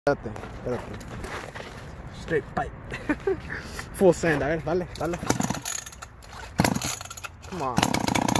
Espérate. Straight pipe. Full sand, a ver, dale. Come on.